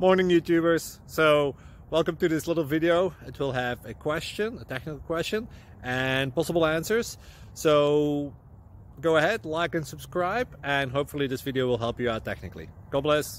Morning YouTubers. So welcome to this little video. It will have a question, a technical question, and possible answers. So go ahead, like and subscribe, and hopefully this video will help you out technically. God bless.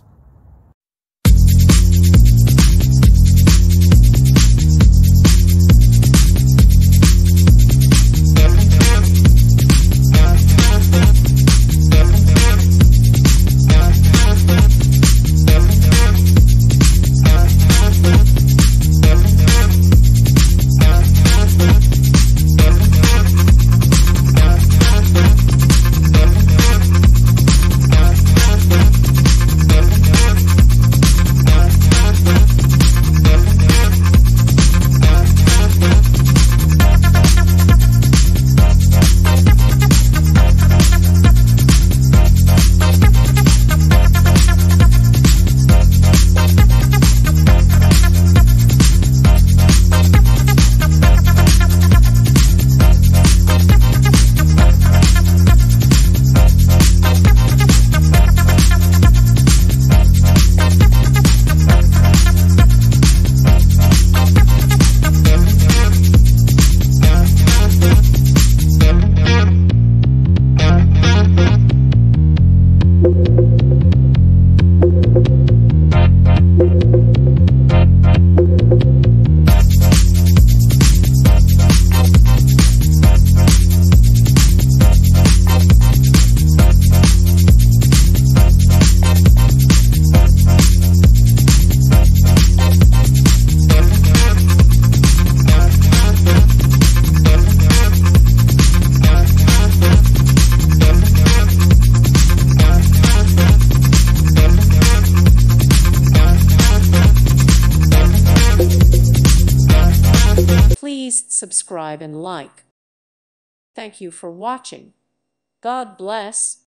Please subscribe and like. Thank you for watching. God bless.